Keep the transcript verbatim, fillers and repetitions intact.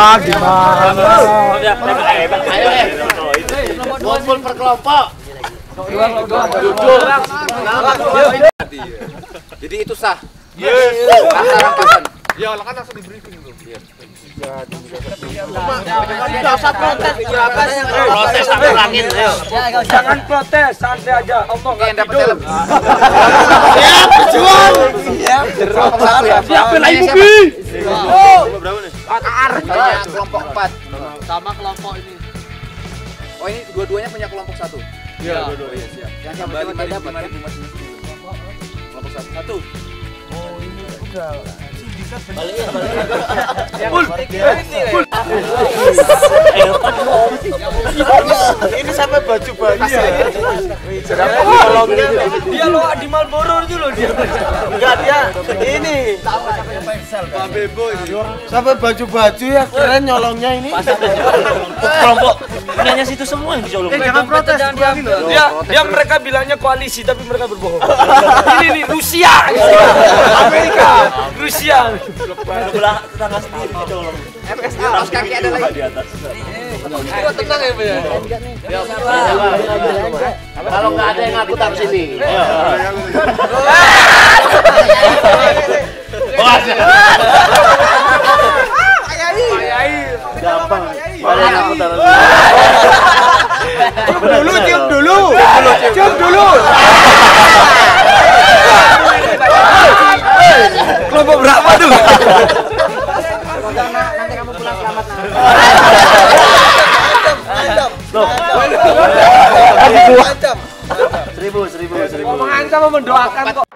Ah, gimana? Kumpul per kelompok. Jadi itu sah. Ya, kan langsung di briefing tuh. Enggak usah protes, protes sampai langit. Jangan protes, santai aja. Allah Yang dapat helm. siap berjuang. Siap. Siap bela ibu Bi. Berapa nih? Kelompok empat. Sama kelompok ini. Oh, ini dua-duanya punya kelompok satu. Iya, dua-duanya siap. Yang kembali dapat kelompok satu. Satu. Oh, ini udah. Balik balik. Ini sampai baju baju ya. Dia lo di Marlboro itu loh dia. Enggak dia ini. Sampai baju-baju ya keren nyolongnya ini. Kelompok punyanya situ semua yang dicolong. Eh jangan protes. Dia dia mereka bilangnya koalisi tapi mereka berbohong. Ini nih Rusia. Amerika, Rusia. Sebelah tetangga sendiri dicolong. F S A, kaos kaki ada lagi di atas. Ini tenang ya, Pak ya. Kalau nggak ada yang ngaku tak sini. Gampang. Ada yang ngaku taruh. Cium dulu, cium dulu. Cium dulu. Kelompok berapa tuh? Nanti kamu pulang selamat. Mantap. Seribu, seribu, seribu. Mau mengancam mau mendoakan kok.